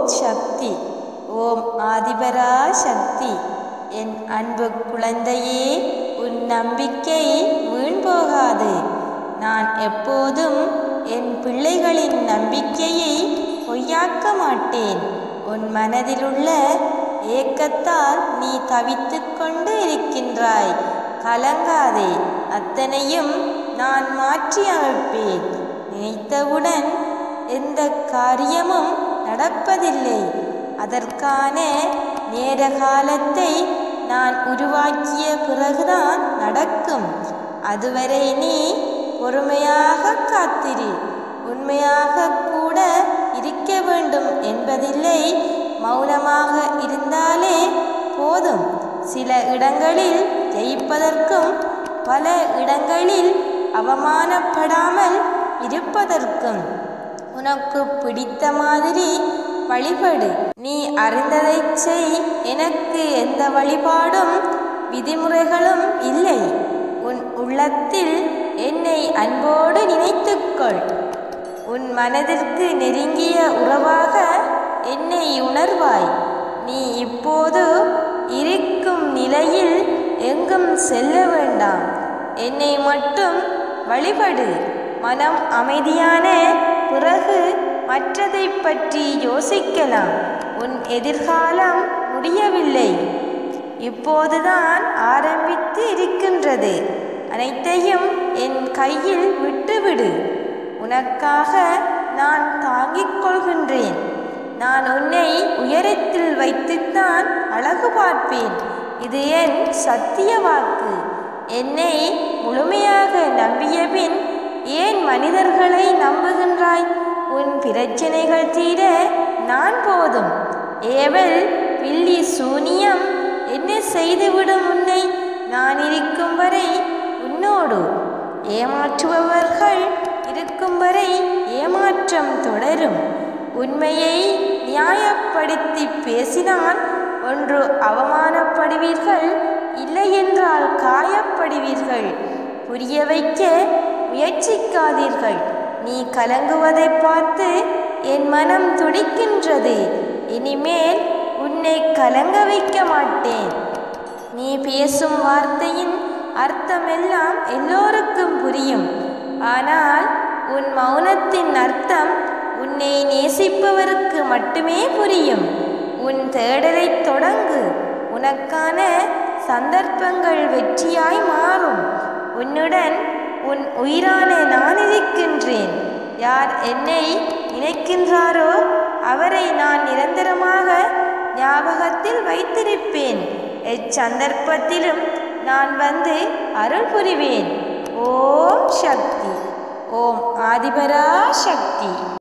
சக்தி. ஓம் ஆதிபரா சக்தி. என் அன்பு குழந்தையே, உன் நம்பிக்கை வீண் போகாது. நான் எப்போதும் என் பிள்ளைகளின் நம்பிக்கையை பொய்யாக்க மாட்டேன். உன் மனதிலுள்ள ஏக்கத்தால் நீ தவித்து கொண்டு இருக்கின்றாய். கலங்காதே, அத்தனையும் நான் மாற்றி அமைப்பேன். நினைத்தவுடன் எந்த காரியமும் நடப்பதில்லை. அதற்கான நேர காலத்தை நான் உருவாக்கிய பிறகுதான் நடக்கும். அதுவரை நீ பொறுமையாக காத்திரு. உண்மையாக கூட இருக்க வேண்டும் என்பதில்லை. மௌனமாக இருந்தாலே போதும். சில இடங்களில் ஜெயிப்பதற்கும் பல இடங்களில் அவமானப்படாமல் இருப்பதற்கும் உனக்கு பிடித்த மாதிரி வழிபடு. நீ அறிந்ததை செய். எனக்கு எந்த வழிபாடும் விதிமுறைகளும் இல்லை. உன் உள்ளத்தில் என்னை அன்போடு நினைத்துக்கொள். உன் மனதிற்கு நெருங்கிய உறவாக என்னை உணர்வாய். நீ இப்போது இருக்கும் நிலையில் எங்கும் செல்ல வேண்டாம். என்னை மட்டும் வழிபடு. மனம் அமைதியான பிறகு மற்றதை பற்றி யோசிக்கலாம். உன் எதிர்காலம் முடியவில்லை, இப்போதுதான் ஆரம்பித்து இருக்கின்றது. அனைத்தையும் என் கையில் விட்டுவிடு. உனக்காக நான் தாங்கிக் கொள்கின்றேன். நான் உன்னை உயரத்தில் வைத்துத்தான் அழகு பார்ப்பேன். இது என் சத்திய வாக்கு. என்னை முழுமையாக நம்பிய பின் ஏன் மனிதர்களை நம்புகின்றாய்? உன் பிரச்சனைகள் தீர நான் போதும். ஏவல், பில்லி, சூனியம் என்ன செய்துவிடும் உன்னை? நான் இருக்கும் வரை உன்னோடு. ஏமாற்றுபவர்கள் இருக்கும் வரை ஏமாற்றம் தொடரும். உண்மையை நியாயப்படுத்தி பேசினால் ஒன்று அவமானப்படுவீர்கள், இல்லையென்றால் காயப்படுவீர்கள். புரிய வைக்க முயற்சிக்காதீர்கள். நீ கலங்குவதை பார்த்து என் மனம் துடிக்கின்றது. இனிமேல் உன்னை கலங்க வைக்க மாட்டேன். நீ பேசும் வார்த்தையின் அர்த்தமெல்லாம் எல்லோருக்கும் புரியும். ஆனால் உன் மௌனத்தின் அர்த்தம் உன்னை நேசிப்பவருக்கு மட்டுமே புரியும். உன் தேடலை தொடங்கு. உனக்கான சந்தர்ப்பங்கள் வெற்றியாய் மாறும். உன்னுடன் உன் உயிரான நான் இருக்கின்றேன். யார் என்னை நினைக்கின்றாரோ அவரை நான் நிரந்தரமாக ஞாபகத்தில் வைத்திருப்பேன். எச்சந்தர்ப்பத்திலும் நான் வந்து அருள் புரிவேன். ஓம் சக்தி. ஓம் ஆதிபரா சக்தி.